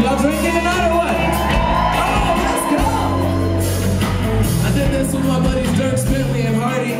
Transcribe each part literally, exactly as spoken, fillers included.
Y'all drinking tonight or what? Oh, let's go! I did this with my buddies Dirk Bentley and Hardy.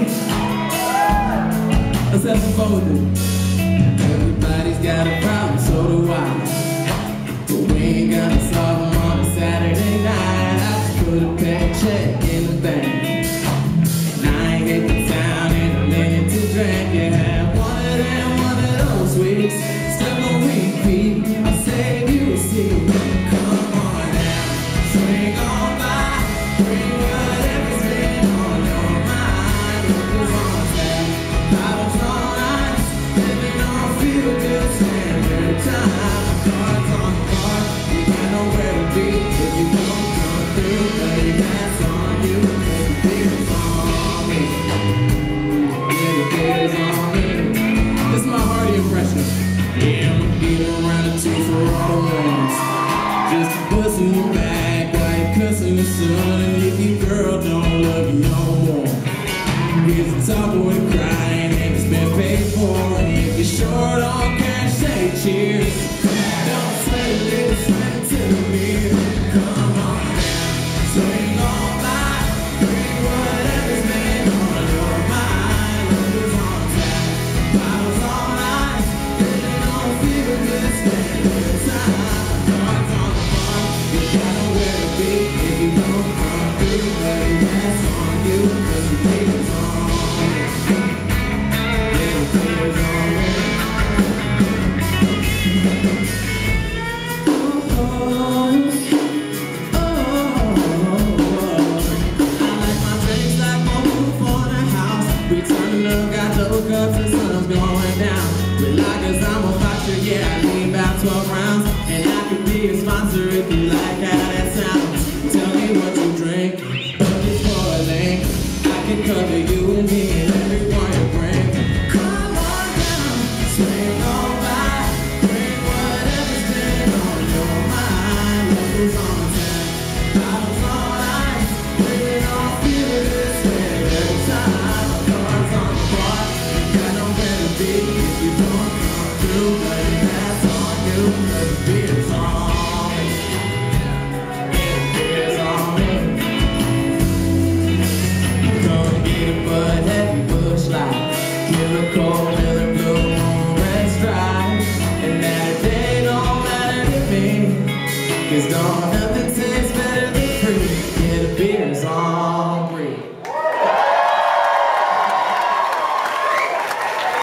Let's have some fun with it. Everybody's got a problem, so do I. But we ain't gonna solve them on a Saturday night. I just put a paycheck in the bank, and I ain't getting down in a minute to drink. Yeah, one of them, one of those weeks, still on repeat. I'll save you a seat. Come on now, swing on by, bring whatever's been on your mind. What was on tap, bottles on ice, living on feel good standard time. Cards on the bar, you got nowhere to be. If you don't come through, buddy, that's on you. The beer's on me, yeah, the beer's on me. This is my Hardy impression. Yeah, I'ma get around a two for all the ones, just to bust in your back like cussing your son. And if your girl don't love you no more, here's the top boy crying and it's been paid for. And if you're short on cash, say cheers. Don't sweat it, little sweat to the beer. Come on now, swing on by, bring whatever's been on your mind. Who's on tap, bottles on ice, living on feel good standard time. Cards on the bar, you got nowhere to be. If you don't come through, buddy, that's on you. 'Cause the beer's on me, yeah, the beer's on me. Cups and sun's going down. With like I'm a boxer, yeah, I need about twelve rounds. And I could be a sponsor if you like how that sounds. Tell me what you drink, buckets for a link. I can cover you and me and everyone you bring. Come on down, swing on by, bring whatever's been on your mind. Look who's on tap, bottles on ice, living on feel good standard time. Cards on the bar, if you don't come through, buddy, that's on you. 'Cause the beer's on me, yeah, the beer's on me. Come get a Bud Heavy, Busch Light, Killer Cold, Miller Blue Moon, Red Stripe. And that day don't matter to me, 'cause don't nothing